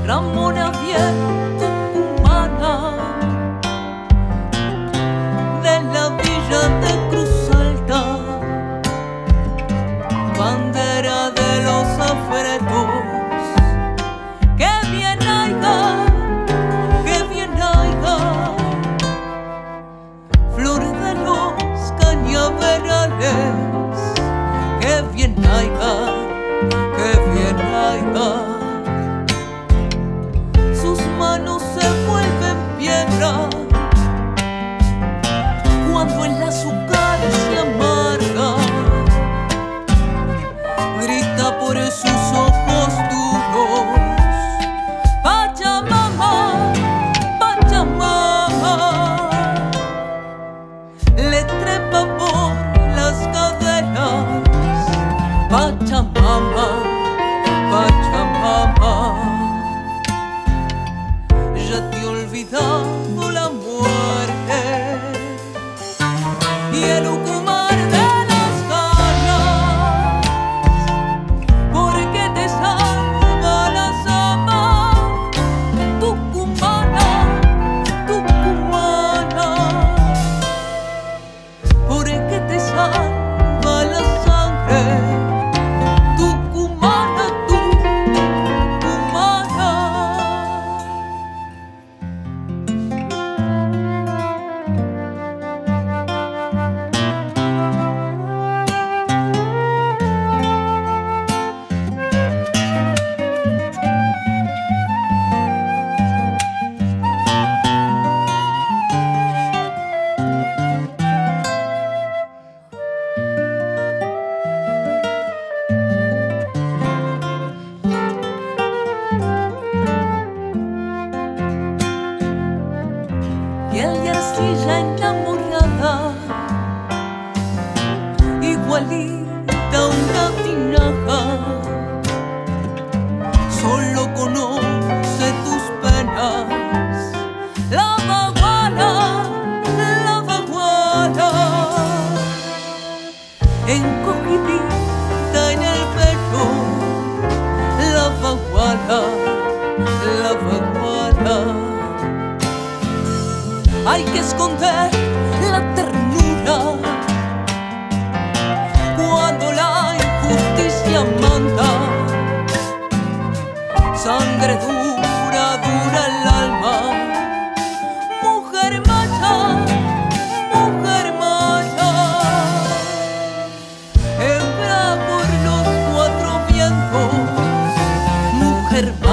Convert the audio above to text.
Ramona fiel tucumana, de la villa de Cruz Alta, bandera de los afretos. ¡Qué bien haiga! ¡Qué bien haiga! Flores de los cañaverales. ¡Qué bien haiga! ¡Qué bien haiga! Sus manos se vuelven piedra cuando el azúcar se amarga. Grita por sus ojos duros: Pachamama, Pachamama. Le trepa por las caderas: Pachamama, Pachamama. Ya te he olvidado la muerte y el ucumar de las ganas, porque te salva la sama tucumana, tucumana, porque te salva la sangre tucumana, tucumana. Piel de arcilla enamorada, igualita a una tinaja, solo conoce tus penas la baguala, la baguala, encogidita en el pecho, la baguala, la baguala. Hay que esconder la ternura cuando la injusticia manda. Sangre dura, dura el alma. Mujer macha, mujer macha. Hembra por los cuatro vientos. Mujer